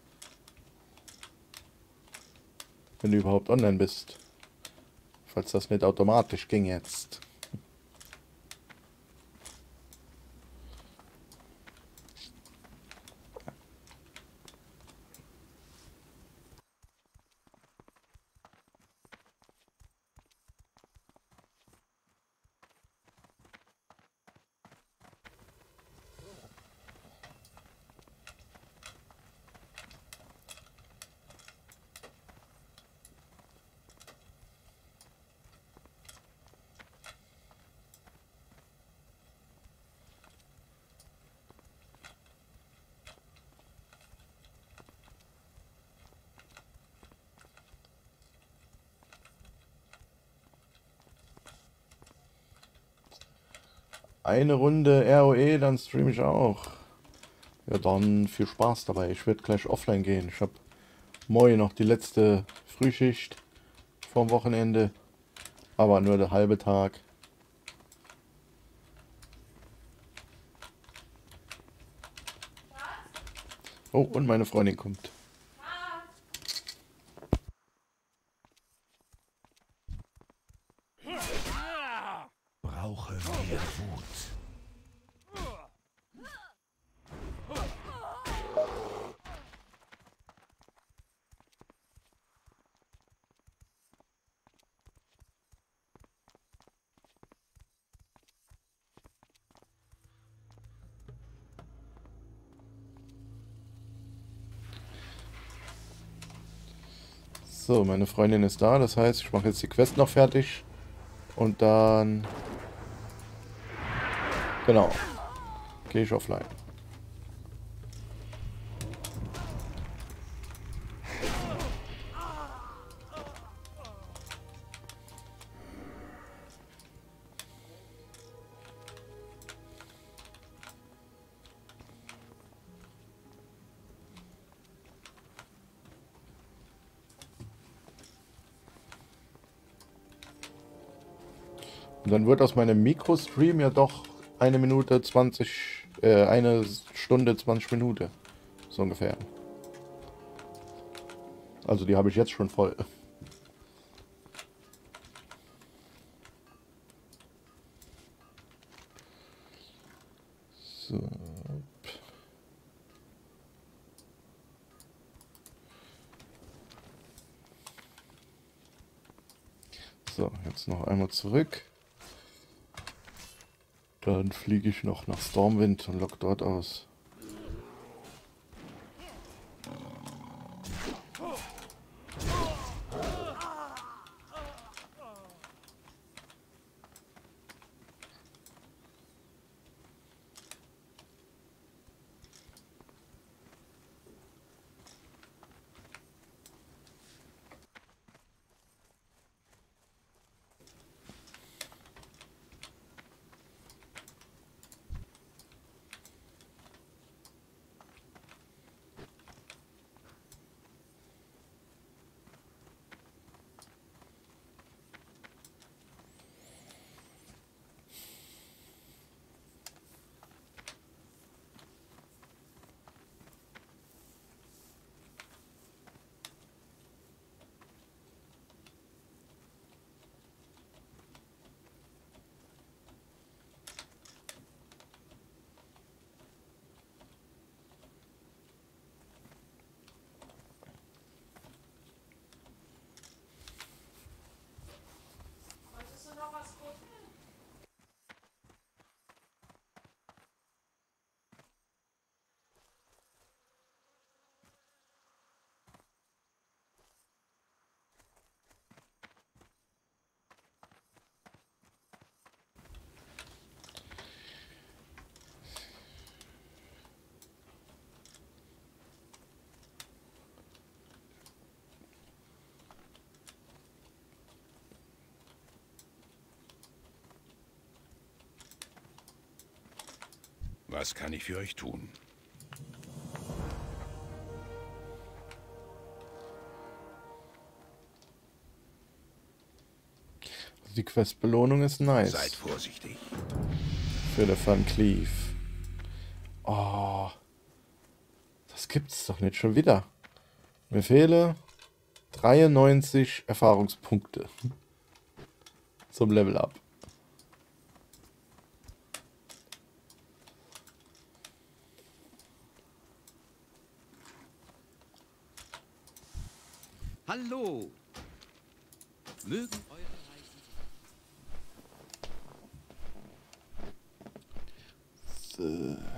Wenn du überhaupt online bist. Falls das nicht automatisch ging jetzt. Eine Runde ROE, dann streame ich auch. Ja, dann viel Spaß dabei. Ich werde gleich offline gehen. Ich habe morgen noch die letzte Frühschicht vorm Wochenende. Aber nur der halbe Tag. Oh, und meine Freundin kommt. Brauche mehr Wut. So, meine Freundin ist da. Das heißt, ich mache jetzt die Quest noch fertig. Und dann... Genau. Gehe ich offline. Und dann wird aus meinem Mikro-Stream ja doch 1 Stunde 20 Minuten. So ungefähr. Also die habe ich jetzt schon voll. So. So, jetzt noch einmal zurück. Dann fliege ich noch nach Stormwind und lock dort aus. Was kann ich für euch tun? Die Questbelohnung ist nice. Seid vorsichtig. Für den Van Cleef. Oh. Das gibt's doch nicht schon wieder. Mir fehlen 93 Erfahrungspunkte zum Level Up. Hallo. Mögen eure Reisen... So.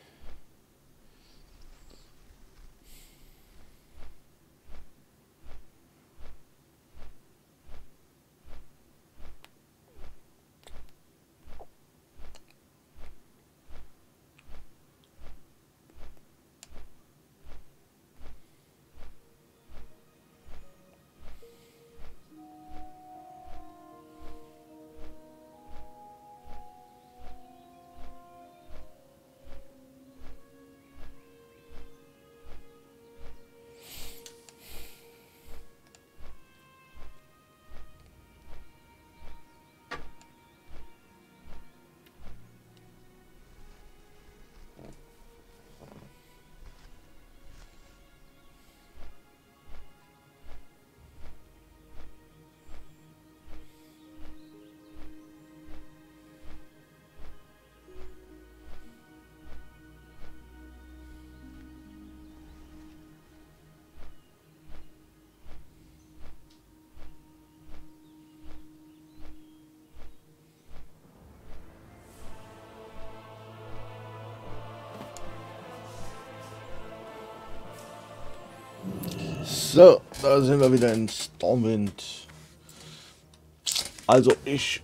So, da sind wir wieder in Stormwind. Also ich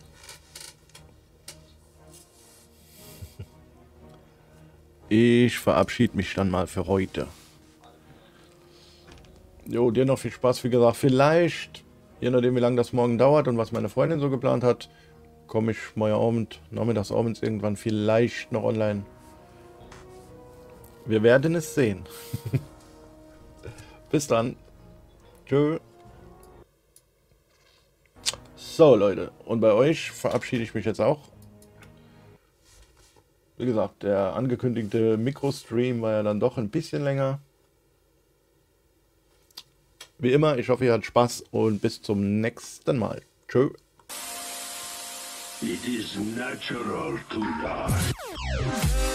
verabschiede mich dann mal für heute. Jo, dir noch viel Spaß, wie gesagt. Vielleicht, je nachdem wie lange das morgen dauert und was meine Freundin so geplant hat, komme ich morgen Abend, nachmittags abends irgendwann vielleicht noch online. Wir werden es sehen. Bis dann. Tschö. So, Leute. Und bei euch verabschiede ich mich jetzt auch. Wie gesagt, der angekündigte Mikrostream war ja dann doch ein bisschen länger. Wie immer, ich hoffe, ihr hattet Spaß und bis zum nächsten Mal. Tschö. It is natural to die.